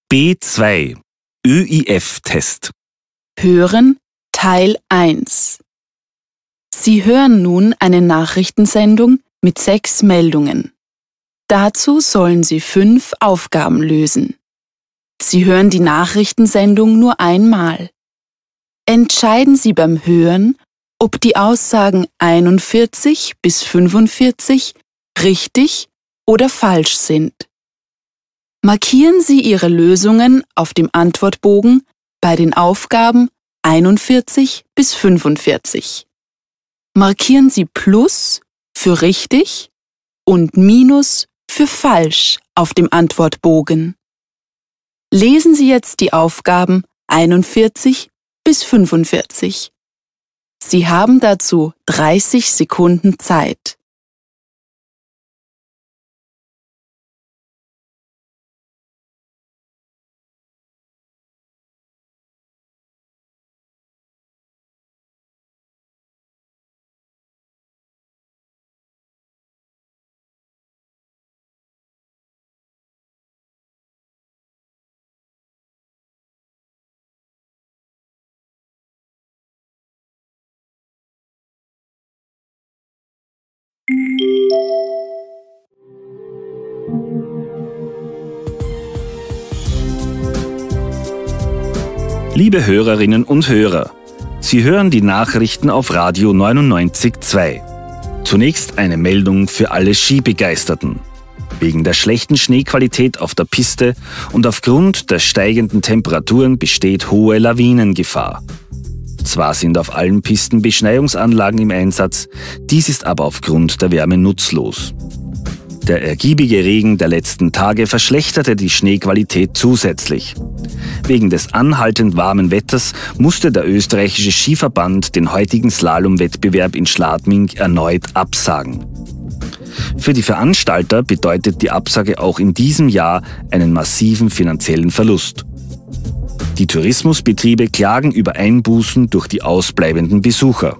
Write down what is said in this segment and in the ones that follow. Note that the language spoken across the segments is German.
B2 ÖIF-Test. Hören Teil 1. Sie hören nun eine Nachrichtensendung mit 6 Meldungen. Dazu sollen Sie 5 Aufgaben lösen. Sie hören die Nachrichtensendung nur einmal. Entscheiden Sie beim Hören, ob die Aussagen 41 bis 45 richtig oder falsch sind. Markieren Sie Ihre Lösungen auf dem Antwortbogen bei den Aufgaben 41 bis 45. Markieren Sie Plus für richtig und Minus für falsch auf dem Antwortbogen. Lesen Sie jetzt die Aufgaben 41 bis 45. Sie haben dazu 30 Sekunden Zeit. Liebe Hörerinnen und Hörer, Sie hören die Nachrichten auf Radio 99.2. Zunächst eine Meldung für alle Skibegeisterten. Wegen der schlechten Schneequalität auf der Piste und aufgrund der steigenden Temperaturen besteht hohe Lawinengefahr. Zwar sind auf allen Pisten Beschneiungsanlagen im Einsatz, dies ist aber aufgrund der Wärme nutzlos. Der ergiebige Regen der letzten Tage verschlechterte die Schneequalität zusätzlich. Wegen des anhaltend warmen Wetters musste der österreichische Skiverband den heutigen Slalomwettbewerb in Schladming erneut absagen. Für die Veranstalter bedeutet die Absage auch in diesem Jahr einen massiven finanziellen Verlust. Die Tourismusbetriebe klagen über Einbußen durch die ausbleibenden Besucher.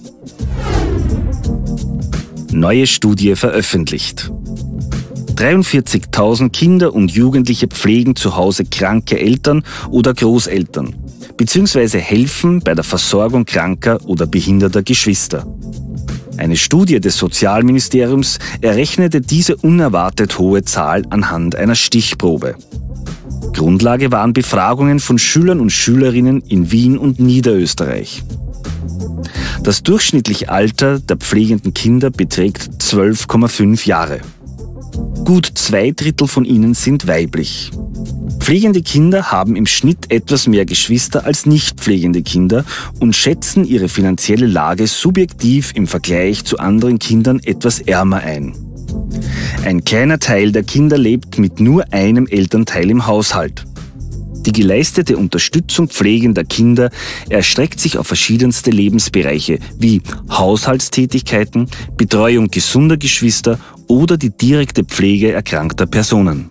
Neue Studie veröffentlicht. 43.000 Kinder und Jugendliche pflegen zu Hause kranke Eltern oder Großeltern, bzw. helfen bei der Versorgung kranker oder behinderter Geschwister. Eine Studie des Sozialministeriums errechnete diese unerwartet hohe Zahl anhand einer Stichprobe. Grundlage waren Befragungen von Schülern und Schülerinnen in Wien und Niederösterreich. Das durchschnittliche Alter der pflegenden Kinder beträgt 12,5 Jahre. Gut 2/3 von ihnen sind weiblich. Pflegende Kinder haben im Schnitt etwas mehr Geschwister als nicht pflegende Kinder und schätzen ihre finanzielle Lage subjektiv im Vergleich zu anderen Kindern etwas ärmer ein. Ein kleiner Teil der Kinder lebt mit nur einem Elternteil im Haushalt. Die geleistete Unterstützung pflegender Kinder erstreckt sich auf verschiedenste Lebensbereiche wie Haushaltstätigkeiten, Betreuung gesunder Geschwister oder die direkte Pflege erkrankter Personen.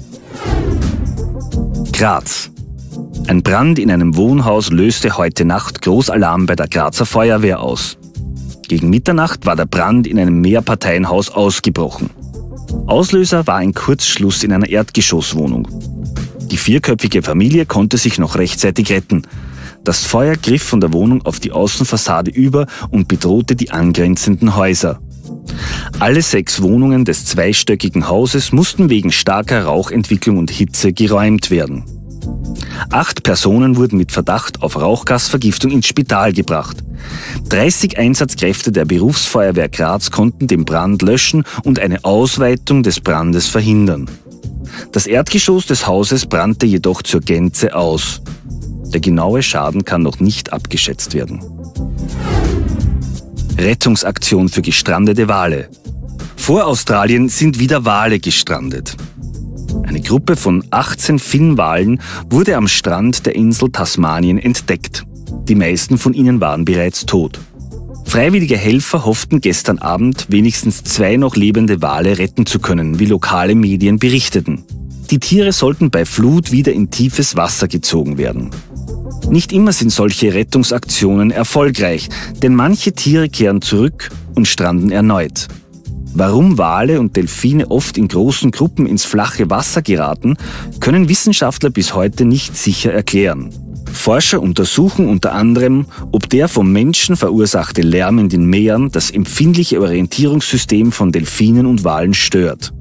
Graz. Ein Brand in einem Wohnhaus löste heute Nacht Großalarm bei der Grazer Feuerwehr aus. Gegen Mitternacht war der Brand in einem Mehrparteienhaus ausgebrochen. Auslöser war ein Kurzschluss in einer Erdgeschosswohnung. Die 4-köpfige Familie konnte sich noch rechtzeitig retten. Das Feuer griff von der Wohnung auf die Außenfassade über und bedrohte die angrenzenden Häuser. Alle 6 Wohnungen des zweistöckigen Hauses mussten wegen starker Rauchentwicklung und Hitze geräumt werden. 8 Personen wurden mit Verdacht auf Rauchgasvergiftung ins Spital gebracht. 30 Einsatzkräfte der Berufsfeuerwehr Graz konnten den Brand löschen und eine Ausweitung des Brandes verhindern. Das Erdgeschoss des Hauses brannte jedoch zur Gänze aus. Der genaue Schaden kann noch nicht abgeschätzt werden. Rettungsaktion für gestrandete Wale. Vor Australien sind wieder Wale gestrandet. Eine Gruppe von 18 Finnwalen wurde am Strand der Insel Tasmanien entdeckt. Die meisten von ihnen waren bereits tot. Freiwillige Helfer hofften gestern Abend, wenigstens 2 noch lebende Wale retten zu können, wie lokale Medien berichteten. Die Tiere sollten bei Flut wieder in tiefes Wasser gezogen werden. Nicht immer sind solche Rettungsaktionen erfolgreich, denn manche Tiere kehren zurück und stranden erneut. Warum Wale und Delfine oft in großen Gruppen ins flache Wasser geraten, können Wissenschaftler bis heute nicht sicher erklären. Forscher untersuchen unter anderem, ob der vom Menschen verursachte Lärm in den Meeren das empfindliche Orientierungssystem von Delfinen und Walen stört.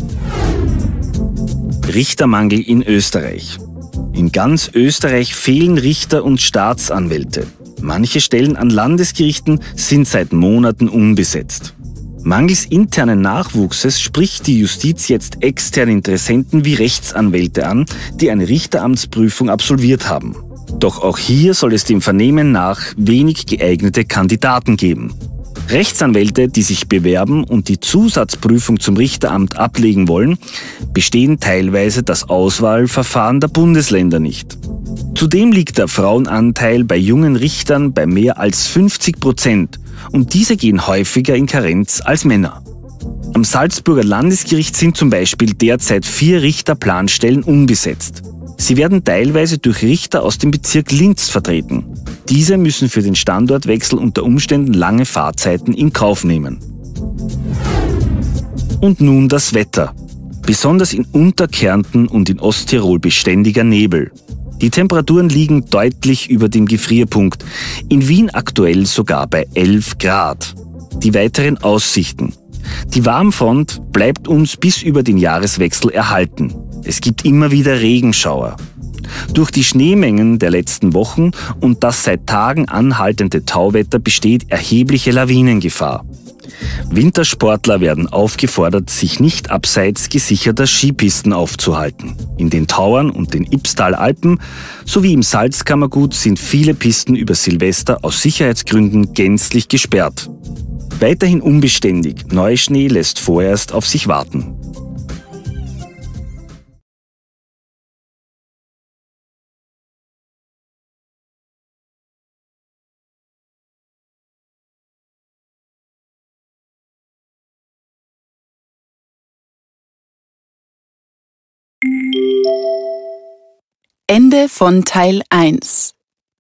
Richtermangel in Österreich. In ganz Österreich fehlen Richter und Staatsanwälte. Manche Stellen an Landesgerichten sind seit Monaten unbesetzt. Mangels internen Nachwuchses spricht die Justiz jetzt externe Interessenten wie Rechtsanwälte an, die eine Richteramtsprüfung absolviert haben. Doch auch hier soll es dem Vernehmen nach wenig geeignete Kandidaten geben. Rechtsanwälte, die sich bewerben und die Zusatzprüfung zum Richteramt ablegen wollen, bestehen teilweise das Auswahlverfahren der Bundesländer nicht. Zudem liegt der Frauenanteil bei jungen Richtern bei mehr als 50% und diese gehen häufiger in Karenz als Männer. Am Salzburger Landesgericht sind zum Beispiel derzeit 4 Richterplanstellen unbesetzt. Sie werden teilweise durch Richter aus dem Bezirk Linz vertreten. Diese müssen für den Standortwechsel unter Umständen lange Fahrzeiten in Kauf nehmen. Und nun das Wetter. Besonders in Unterkärnten und in Osttirol beständiger Nebel. Die Temperaturen liegen deutlich über dem Gefrierpunkt, in Wien aktuell sogar bei 11 Grad. Die weiteren Aussichten. Die Warmfront bleibt uns bis über den Jahreswechsel erhalten. Es gibt immer wieder Regenschauer. Durch die Schneemengen der letzten Wochen und das seit Tagen anhaltende Tauwetter besteht erhebliche Lawinengefahr. Wintersportler werden aufgefordert, sich nicht abseits gesicherter Skipisten aufzuhalten. In den Tauern und den Ybbstalalpen sowie im Salzkammergut sind viele Pisten über Silvester aus Sicherheitsgründen gänzlich gesperrt. Weiterhin unbeständig, Neuschnee lässt vorerst auf sich warten. Ende von Teil 1.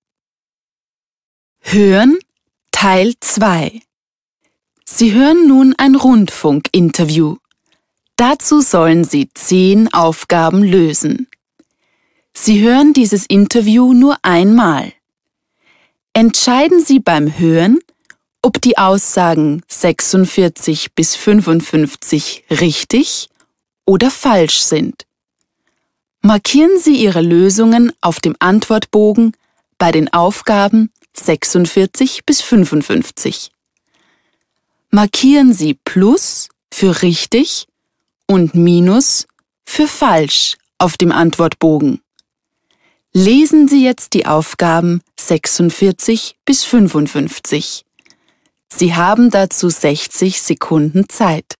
Hören Teil 2. Sie hören nun ein Rundfunkinterview. Dazu sollen Sie 10 Aufgaben lösen. Sie hören dieses Interview nur einmal. Entscheiden Sie beim Hören, ob die Aussagen 46 bis 55 richtig oder falsch sind. Markieren Sie Ihre Lösungen auf dem Antwortbogen bei den Aufgaben 46 bis 55. Markieren Sie Plus für richtig und Minus für falsch auf dem Antwortbogen. Lesen Sie jetzt die Aufgaben 46 bis 55. Sie haben dazu 60 Sekunden Zeit.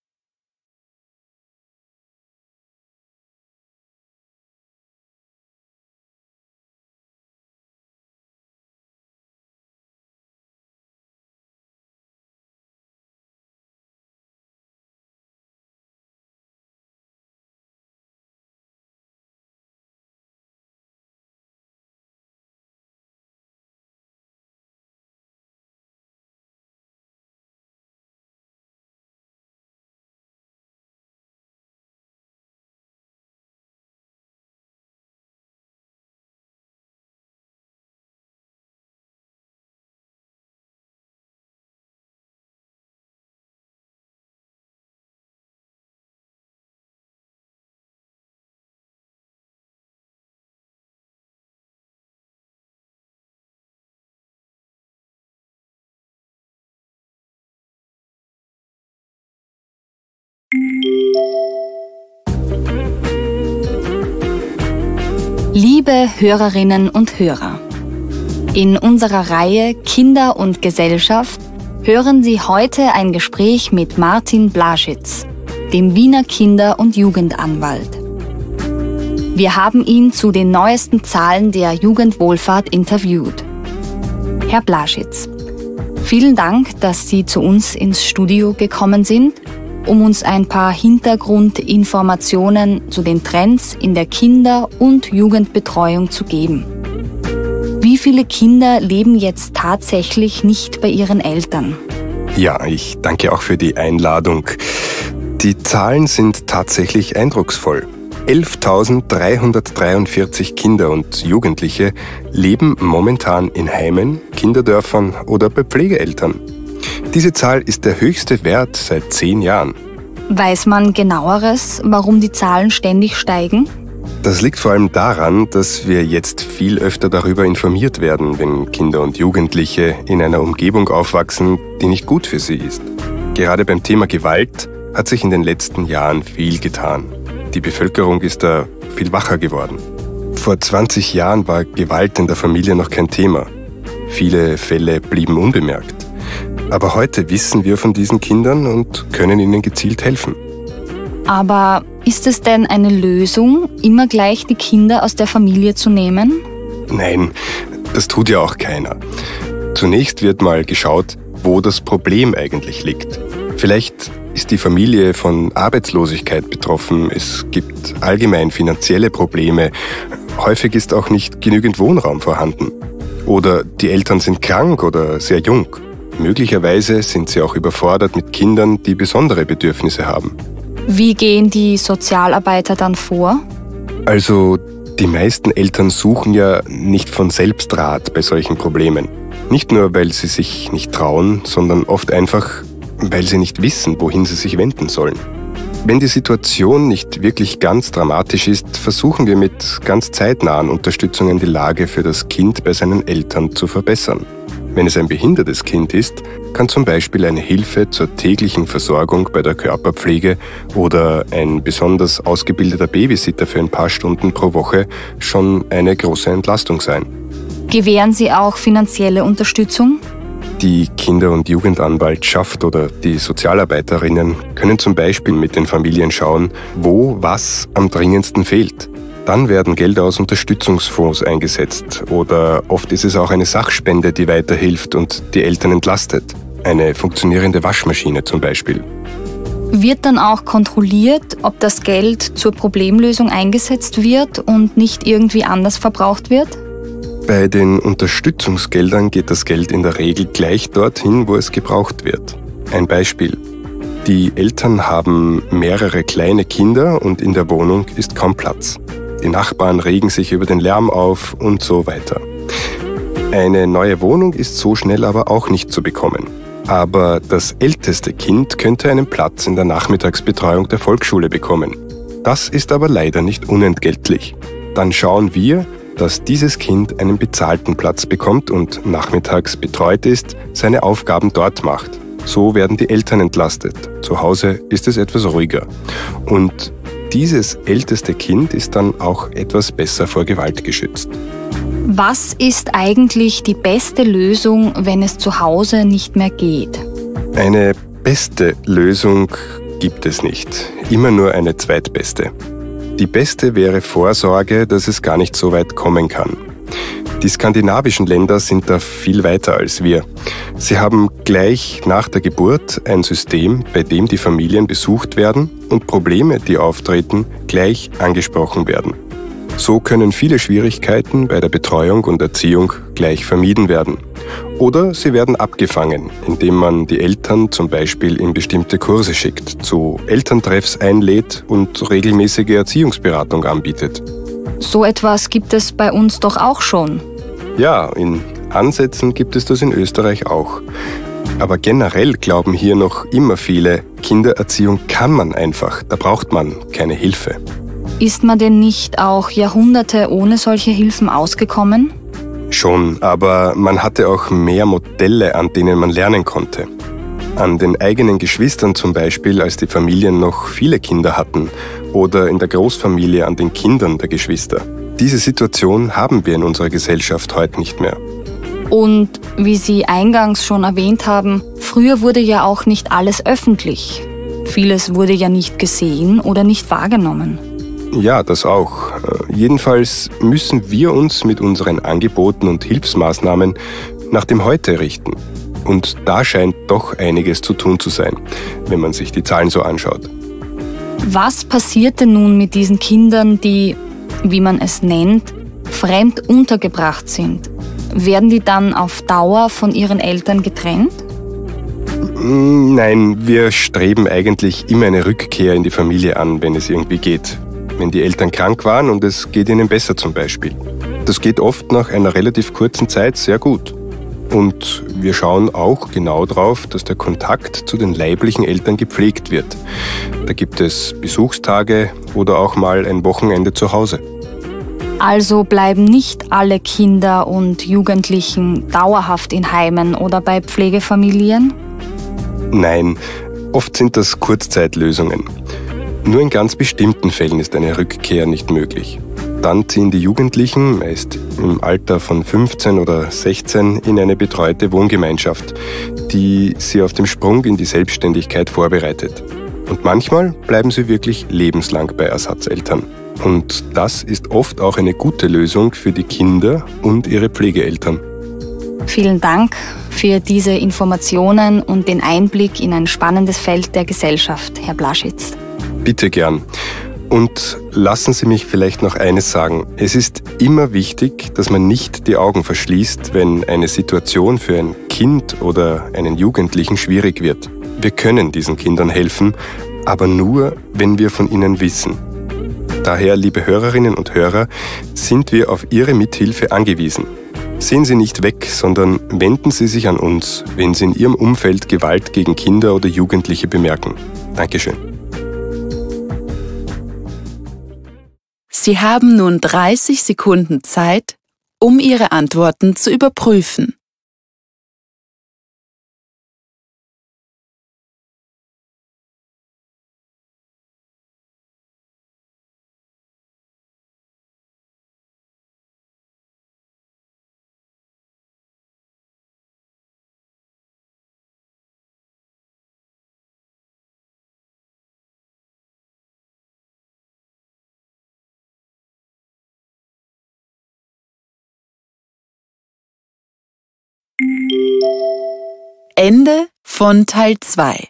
Liebe Hörerinnen und Hörer, in unserer Reihe Kinder und Gesellschaft hören Sie heute ein Gespräch mit Martin Blaschitz, dem Wiener Kinder- und Jugendanwalt. Wir haben ihn zu den neuesten Zahlen der Jugendwohlfahrt interviewt. Herr Blaschitz, vielen Dank, dass Sie zu uns ins Studio gekommen sind, um uns ein paar Hintergrundinformationen zu den Trends in der Kinder- und Jugendbetreuung zu geben. Wie viele Kinder leben jetzt tatsächlich nicht bei ihren Eltern? Ja, ich danke auch für die Einladung. Die Zahlen sind tatsächlich eindrucksvoll. 11.343 Kinder und Jugendliche leben momentan in Heimen, Kinderdörfern oder bei Pflegeeltern. Diese Zahl ist der höchste Wert seit 10 Jahren. Weiß man genaueres, warum die Zahlen ständig steigen? Das liegt vor allem daran, dass wir jetzt viel öfter darüber informiert werden, wenn Kinder und Jugendliche in einer Umgebung aufwachsen, die nicht gut für sie ist. Gerade beim Thema Gewalt hat sich in den letzten Jahren viel getan. Die Bevölkerung ist da viel wacher geworden. Vor 20 Jahren war Gewalt in der Familie noch kein Thema. Viele Fälle blieben unbemerkt. Aber heute wissen wir von diesen Kindern und können ihnen gezielt helfen. Aber ist es denn eine Lösung, immer gleich die Kinder aus der Familie zu nehmen? Nein, das tut ja auch keiner. Zunächst wird mal geschaut, wo das Problem eigentlich liegt. Vielleicht ist die Familie von Arbeitslosigkeit betroffen, es gibt allgemein finanzielle Probleme, häufig ist auch nicht genügend Wohnraum vorhanden. Oder die Eltern sind krank oder sehr jung. Möglicherweise sind sie auch überfordert mit Kindern, die besondere Bedürfnisse haben. Wie gehen die Sozialarbeiter dann vor? Also, die meisten Eltern suchen ja nicht von selbst Rat bei solchen Problemen. Nicht nur, weil sie sich nicht trauen, sondern oft einfach, weil sie nicht wissen, wohin sie sich wenden sollen. Wenn die Situation nicht wirklich ganz dramatisch ist, versuchen wir mit ganz zeitnahen Unterstützungen die Lage für das Kind bei seinen Eltern zu verbessern. Wenn es ein behindertes Kind ist, kann zum Beispiel eine Hilfe zur täglichen Versorgung bei der Körperpflege oder ein besonders ausgebildeter Babysitter für ein paar Stunden pro Woche schon eine große Entlastung sein. Gewähren Sie auch finanzielle Unterstützung? Die Kinder- und Jugendanwaltschaft oder die Sozialarbeiterinnen können zum Beispiel mit den Familien schauen, wo was am dringendsten fehlt. Dann werden Gelder aus Unterstützungsfonds eingesetzt oder oft ist es auch eine Sachspende, die weiterhilft und die Eltern entlastet. Eine funktionierende Waschmaschine zum Beispiel. Wird dann auch kontrolliert, ob das Geld zur Problemlösung eingesetzt wird und nicht irgendwie anders verbraucht wird? Bei den Unterstützungsgeldern geht das Geld in der Regel gleich dorthin, wo es gebraucht wird. Ein Beispiel. Die Eltern haben mehrere kleine Kinder und in der Wohnung ist kaum Platz. Die Nachbarn regen sich über den Lärm auf und so weiter. Eine neue Wohnung ist so schnell aber auch nicht zu bekommen. Aber das älteste Kind könnte einen Platz in der Nachmittagsbetreuung der Volksschule bekommen. Das ist aber leider nicht unentgeltlich. Dann schauen wir, dass dieses Kind einen bezahlten Platz bekommt und nachmittags betreut ist, seine Aufgaben dort macht. So werden die Eltern entlastet. Zu Hause ist es etwas ruhiger. Und dieses älteste Kind ist dann auch etwas besser vor Gewalt geschützt. Was ist eigentlich die beste Lösung, wenn es zu Hause nicht mehr geht? Eine beste Lösung gibt es nicht. Immer nur eine zweitbeste. Die beste wäre Vorsorge, dass es gar nicht so weit kommen kann. Die skandinavischen Länder sind da viel weiter als wir. Sie haben gleich nach der Geburt ein System, bei dem die Familien besucht werden und Probleme, die auftreten, gleich angesprochen werden. So können viele Schwierigkeiten bei der Betreuung und Erziehung gleich vermieden werden. Oder sie werden abgefangen, indem man die Eltern zum Beispiel in bestimmte Kurse schickt, zu Elterntreffs einlädt und regelmäßige Erziehungsberatung anbietet. So etwas gibt es bei uns doch auch schon. Ja, in Ansätzen gibt es das in Österreich auch. Aber generell glauben hier noch immer viele, Kindererziehung kann man einfach, da braucht man keine Hilfe. Ist man denn nicht auch Jahrhunderte ohne solche Hilfen ausgekommen? Schon, aber man hatte auch mehr Modelle, an denen man lernen konnte. An den eigenen Geschwistern zum Beispiel, als die Familien noch viele Kinder hatten, oder in der Großfamilie an den Kindern der Geschwister. Diese Situation haben wir in unserer Gesellschaft heute nicht mehr. Und wie Sie eingangs schon erwähnt haben, früher wurde ja auch nicht alles öffentlich. Vieles wurde ja nicht gesehen oder nicht wahrgenommen. Ja, das auch. Jedenfalls müssen wir uns mit unseren Angeboten und Hilfsmaßnahmen nach dem Heute richten. Und da scheint doch einiges zu tun zu sein, wenn man sich die Zahlen so anschaut. Was passiert denn nun mit diesen Kindern, die, wie man es nennt, fremd untergebracht sind? Werden die dann auf Dauer von ihren Eltern getrennt? Nein, wir streben eigentlich immer eine Rückkehr in die Familie an, wenn es irgendwie geht. Wenn die Eltern krank waren und es geht ihnen besser zum Beispiel. Das geht oft nach einer relativ kurzen Zeit sehr gut. Und wir schauen auch genau darauf, dass der Kontakt zu den leiblichen Eltern gepflegt wird. Da gibt es Besuchstage oder auch mal ein Wochenende zu Hause. Also bleiben nicht alle Kinder und Jugendlichen dauerhaft in Heimen oder bei Pflegefamilien? Nein, oft sind das Kurzzeitlösungen. Nur in ganz bestimmten Fällen ist eine Rückkehr nicht möglich. Dann ziehen die Jugendlichen, meist im Alter von 15 oder 16, in eine betreute Wohngemeinschaft, die sie auf dem Sprung in die Selbstständigkeit vorbereitet. Und manchmal bleiben sie wirklich lebenslang bei Ersatzeltern. Und das ist oft auch eine gute Lösung für die Kinder und ihre Pflegeeltern. Vielen Dank für diese Informationen und den Einblick in ein spannendes Feld der Gesellschaft, Herr Blaschitz. Bitte gern. Und lassen Sie mich vielleicht noch eines sagen. Es ist immer wichtig, dass man nicht die Augen verschließt, wenn eine Situation für ein Kind oder einen Jugendlichen schwierig wird. Wir können diesen Kindern helfen, aber nur, wenn wir von ihnen wissen. Daher, liebe Hörerinnen und Hörer, sind wir auf Ihre Mithilfe angewiesen. Sehen Sie nicht weg, sondern wenden Sie sich an uns, wenn Sie in Ihrem Umfeld Gewalt gegen Kinder oder Jugendliche bemerken. Dankeschön. Sie haben nun 30 Sekunden Zeit, um Ihre Antworten zu überprüfen. Ende von Teil 2.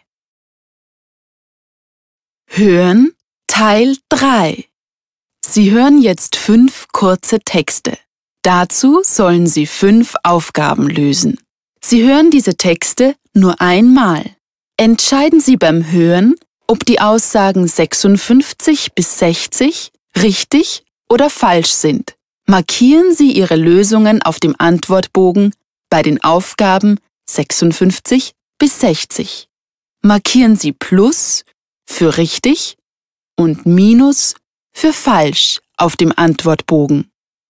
Hören Teil 3. Sie hören jetzt 5 kurze Texte. Dazu sollen Sie 5 Aufgaben lösen. Sie hören diese Texte nur einmal. Entscheiden Sie beim Hören, ob die Aussagen 56 bis 60 richtig oder falsch sind. Markieren Sie Ihre Lösungen auf dem Antwortbogen bei den Aufgaben 56 bis 60. Markieren Sie Plus für richtig und Minus für falsch auf dem Antwortbogen.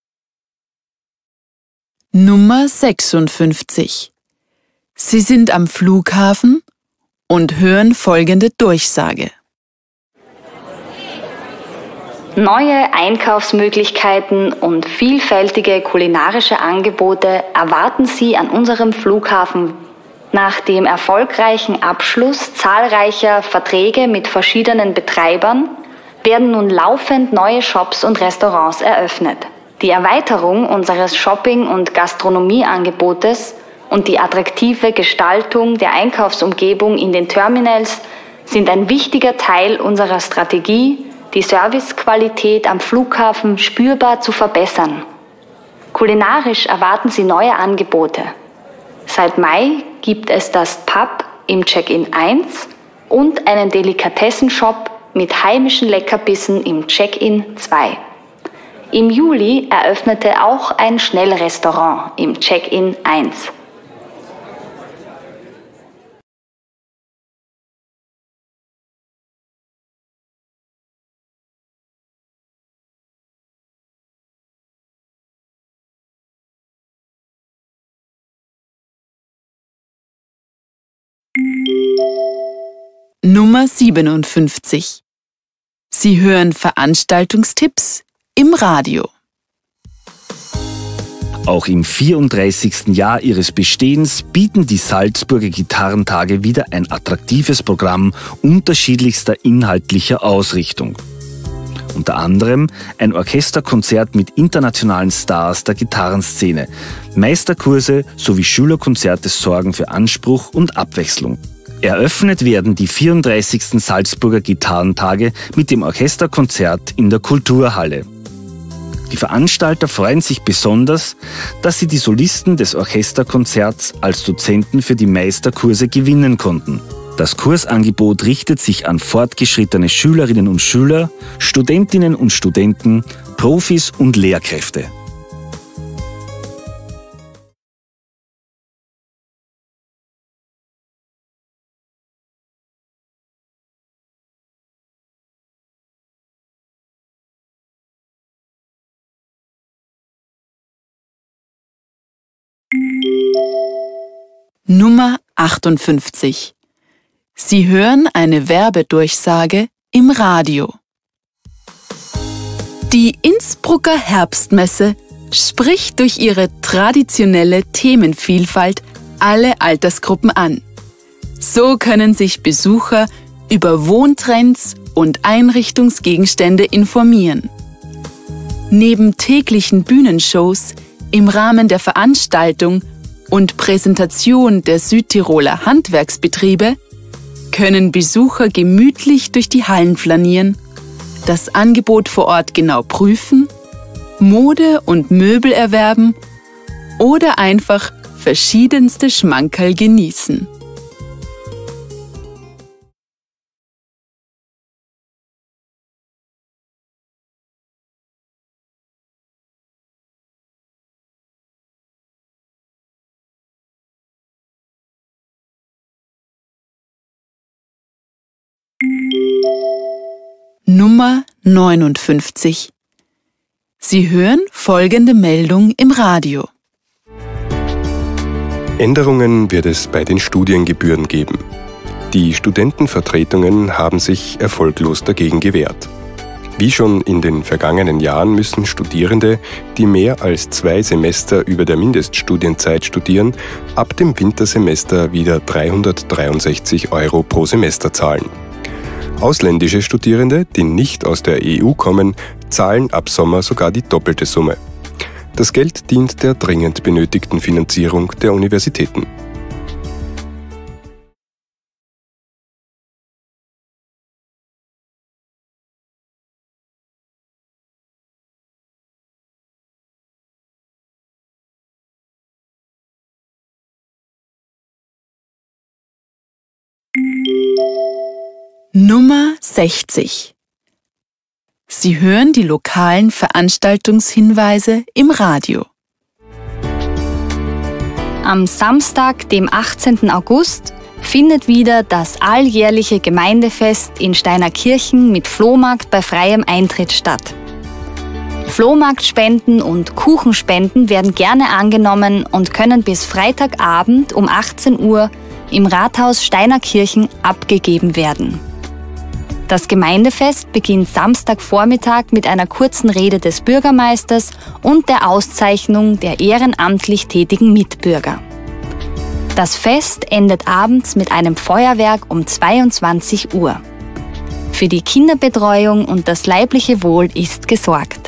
Nummer 56. Sie sind am Flughafen und hören folgende Durchsage. Neue Einkaufsmöglichkeiten und vielfältige kulinarische Angebote erwarten Sie an unserem Flughafen. Nach dem erfolgreichen Abschluss zahlreicher Verträge mit verschiedenen Betreibern werden nun laufend neue Shops und Restaurants eröffnet. Die Erweiterung unseres Shopping- und Gastronomieangebotes und die attraktive Gestaltung der Einkaufsumgebung in den Terminals sind ein wichtiger Teil unserer Strategie, die Servicequalität am Flughafen spürbar zu verbessern. Kulinarisch erwarten Sie neue Angebote. Seit Mai gibt es das Pub im Check-in 1 und einen Delikatessenshop mit heimischen Leckerbissen im Check-in 2. Im Juli eröffnete auch ein Schnellrestaurant im Check-in 1. Nummer 57. Sie hören Veranstaltungstipps im Radio. Auch im 34. Jahr ihres Bestehens bieten die Salzburger Gitarrentage wieder ein attraktives Programm unterschiedlichster inhaltlicher Ausrichtung. Unter anderem ein Orchesterkonzert mit internationalen Stars der Gitarrenszene, Meisterkurse sowie Schülerkonzerte sorgen für Anspruch und Abwechslung. Eröffnet werden die 34. Salzburger Gitarrentage mit dem Orchesterkonzert in der Kulturhalle. Die Veranstalter freuen sich besonders, dass sie die Solisten des Orchesterkonzerts als Dozenten für die Meisterkurse gewinnen konnten. Das Kursangebot richtet sich an fortgeschrittene Schülerinnen und Schüler, Studentinnen und Studenten, Profis und Lehrkräfte. Nummer 58. Sie hören eine Werbedurchsage im Radio. Die Innsbrucker Herbstmesse spricht durch ihre traditionelle Themenvielfalt alle Altersgruppen an. So können sich Besucher über Wohntrends und Einrichtungsgegenstände informieren. Neben täglichen Bühnenshows im Rahmen der Veranstaltung und Präsentation der Südtiroler Handwerksbetriebe können Besucher gemütlich durch die Hallen flanieren, das Angebot vor Ort genau prüfen, Mode und Möbel erwerben oder einfach verschiedenste Schmankerl genießen. Nummer 59. Sie hören folgende Meldung im Radio. Änderungen wird es bei den Studiengebühren geben. Die Studentenvertretungen haben sich erfolglos dagegen gewehrt. Wie schon in den vergangenen Jahren müssen Studierende, die mehr als 2 Semester über der Mindeststudienzeit studieren, ab dem Wintersemester wieder 363 € pro Semester zahlen. Ausländische Studierende, die nicht aus der EU kommen, zahlen ab Sommer sogar die doppelte Summe. Das Geld dient der dringend benötigten Finanzierung der Universitäten. Nummer 60. Sie hören die lokalen Veranstaltungshinweise im Radio. Am Samstag, dem 18. August, findet wieder das alljährliche Gemeindefest in Steinerkirchen mit Flohmarkt bei freiem Eintritt statt. Flohmarktspenden und Kuchenspenden werden gerne angenommen und können bis Freitagabend um 18 Uhr im Rathaus Steinerkirchen abgegeben werden. Das Gemeindefest beginnt Samstagvormittag mit einer kurzen Rede des Bürgermeisters und der Auszeichnung der ehrenamtlich tätigen Mitbürger. Das Fest endet abends mit einem Feuerwerk um 22 Uhr. Für die Kinderbetreuung und das leibliche Wohl ist gesorgt.